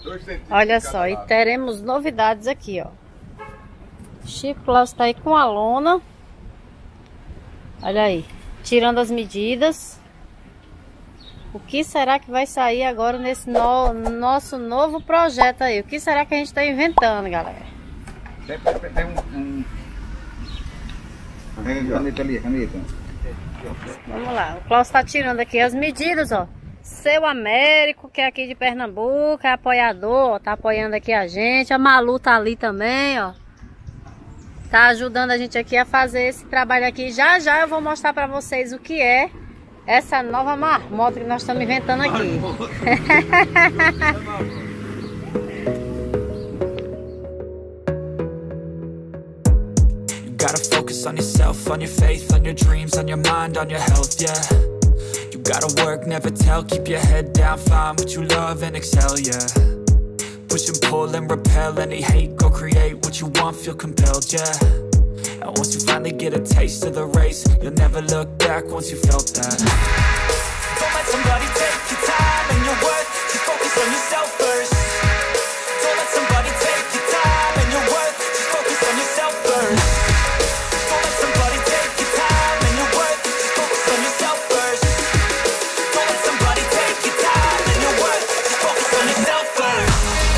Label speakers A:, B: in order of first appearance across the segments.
A: Olha só, e teremos novidades aqui, ó. Chico Cláudio está aí com a lona. Olha aí, tirando as medidas. O que será que vai sair agora nesse nosso novo projeto aí? O que será que a gente está inventando, galera?
B: Tem caneta ali, caneta.
A: Vamos lá, o Cláudio está tirando aqui as medidas, ó. Seu Américo, que é aqui de Pernambuco, é apoiador, ó, tá apoiando aqui a gente. A Malu tá ali também, ó. Tá ajudando a gente aqui a fazer esse trabalho aqui. Já já eu vou mostrar pra vocês o que é essa nova marmota que nós estamos inventando aqui.
C: Gotta focus on yourself, on your faith, on your dreams, on your mind, on your health, yeah. You gotta work, never tell, keep your head down, find what you love and excel, yeah. Push and pull and repel any hate, go create what you want, feel compelled, yeah. And once you finally get a taste of the race, you'll never look back once you felt that. Don't let somebody take your time and your worth, just focus on yourself first. Don't let somebody take your time and your worth, just focus on yourself first. Don't let somebody take your time and your worth, just focus on yourself first. Don't let somebody take your time and your worth, just focus on yourself first.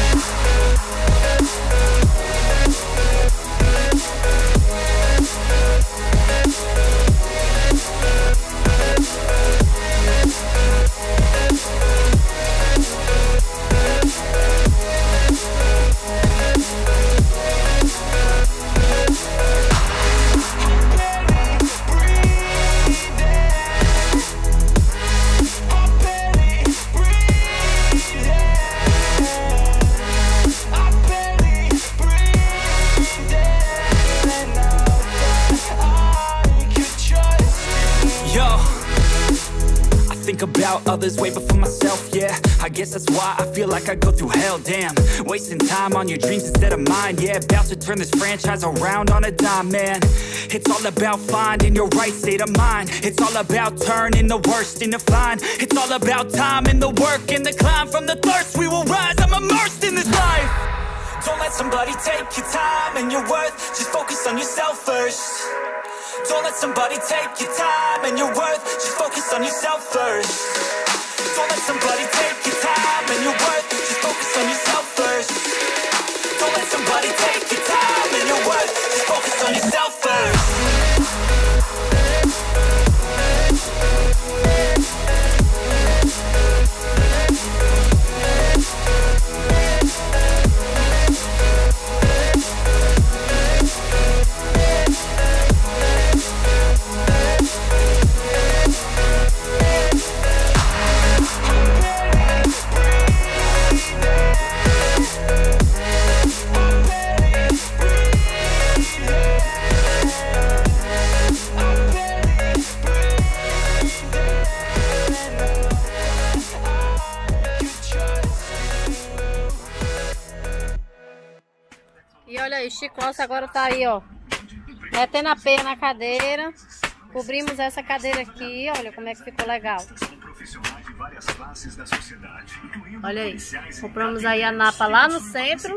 C: About others way before myself, yeah. I guess that's why I feel like I go through hell, damn. Wasting time on your dreams instead of mine, yeah. About to turn this franchise around on a dime, man. It's all about finding your right state of mind. It's all about turning the worst into fine. It's all about time and the work and the climb. From the thirst we will rise, I'm immersed in this life. Don't let somebody take your time and your worth, just focus on yourself first. Don't let somebody take your time and your worth, just focus on yourself first. Don't let somebody take your time and your worth, just focus on yourself first. Don't let somebody take your time and your worth, just focus on yourself first.
A: E olha aí, o Chico Cláudio agora tá aí, ó, metendo a peia na cadeira. Cobrimos essa cadeira aqui, olha como é que ficou legal. Olha aí, compramos aí a napa lá no centro.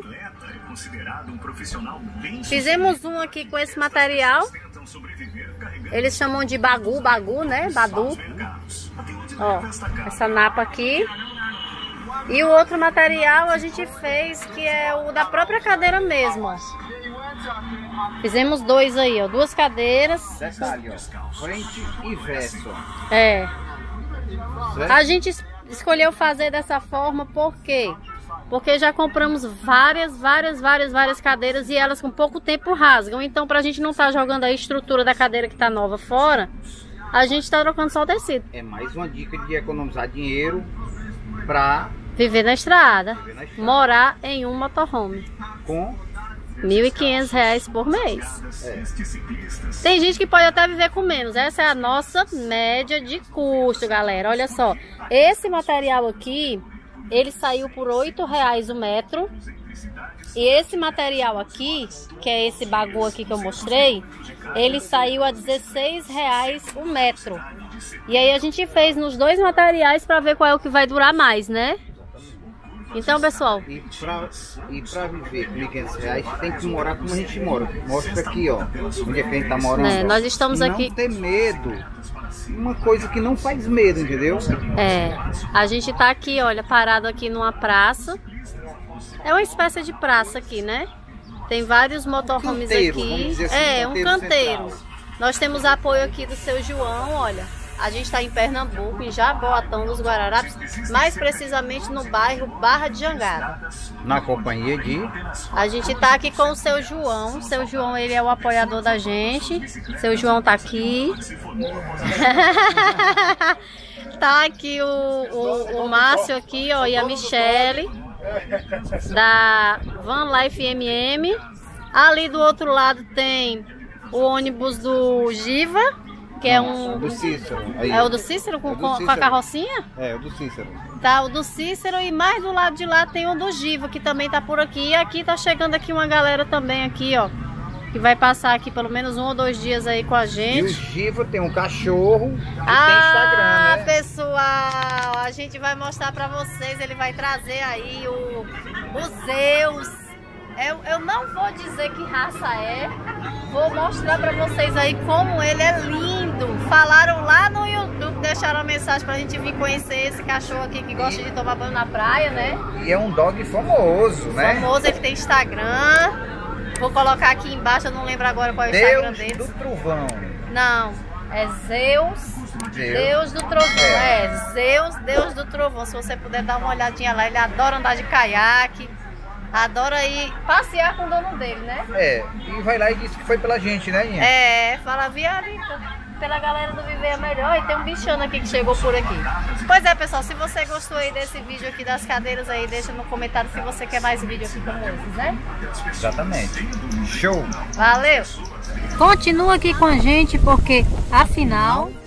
A: Fizemos um aqui com esse material. Eles chamam de bagu, né? Badu. Ó, essa napa aqui. E o outro material a gente fez, que é o da própria cadeira mesmo, ó. Fizemos dois aí, ó, duas cadeiras.
B: Detalhe, ó, frente e verso.
A: É. A gente escolheu fazer dessa forma por quê? Porque já compramos várias cadeiras e elas com pouco tempo rasgam. Então, pra gente não estar jogando a estrutura da cadeira que tá nova fora, a gente tá trocando só o tecido.
B: É mais uma dica de economizar dinheiro pra
A: viver na estrada, morar em um motorhome.
B: Com
A: R$1.500 por mês.
B: É.
A: Tem gente que pode até viver com menos. Essa é a nossa média de custo, galera. Olha só, esse material aqui, ele saiu por R$8 o metro. E esse material aqui, que é esse bagu aqui que eu mostrei, ele saiu a R$16 o metro. E aí a gente fez nos dois materiais para ver qual é o que vai durar mais, né? Então, pessoal,
B: E pra viver com R$1.500, tem que morar como a gente mora. Mostra aqui, ó, onde é que a gente tá morando.
A: né,
B: Ó.
A: nós estamos
B: Não
A: aqui...
B: ter medo. Uma coisa que não faz medo, entendeu?
A: É, a gente tá aqui, olha, parado aqui numa praça. É uma espécie de praça aqui, né? Tem vários motorhomes
B: Canteiro,
A: aqui.
B: vamos dizer assim,
A: É, um canteiro.
B: central.
A: Nós temos apoio aqui do seu João, olha. A gente está em Pernambuco, em Jaboatão dos Guararapes, mais precisamente no bairro Barra de Jangada.
B: Na companhia de...
A: A gente tá aqui com o seu João. O seu João, ele é o apoiador da gente. Seu João tá aqui. Tá aqui o Márcio aqui, ó, e a Michele da Van Life MM. Ali do outro lado tem o ônibus do Giva, que é um...
B: Do Cícero. Aí.
A: É o do Cícero com,
B: É do
A: com a
B: Cícero.
A: carrocinha?
B: É, o do Cícero.
A: Tá, o do Cícero, e mais do lado de lá tem o do Giva, que também tá por aqui. E aqui tá chegando aqui uma galera também aqui, ó, que vai passar aqui pelo menos 1 ou 2 dias aí com a
B: E o
A: gente.
B: Giva tem um cachorro que tem Instagram, né?
A: Pessoal, a gente vai mostrar pra vocês, ele vai trazer aí o Zeus. Eu não vou dizer que raça é, vou mostrar pra vocês aí como ele é lindo. Falaram lá no YouTube, deixaram uma mensagem pra gente vir conhecer esse cachorro aqui que gosta de tomar banho na praia, né?
B: E é um dog famoso, né?
A: Famoso, ele tem Instagram. Vou colocar aqui embaixo, eu não lembro agora qual é o Instagram
B: Deus
A: dele.
B: do Trovão.
A: Não, é Zeus. Deus do Trovão, Zeus, Deus do Trovão. Se você puder dar uma olhadinha lá, ele adora andar de caiaque, adora ir passear com o dono dele, né?
B: É, e vai lá e diz que foi pela gente, né, Inha?
A: É, fala, Viarita, pela galera do Viver é Melhor, e tem um bichano aqui que chegou por aqui. Pois é, pessoal, se você gostou aí desse vídeo aqui das cadeiras aí, deixa no comentário se você quer mais vídeo aqui como esses, né?
B: Exatamente. Show!
A: Valeu! Continua aqui com a gente, porque afinal...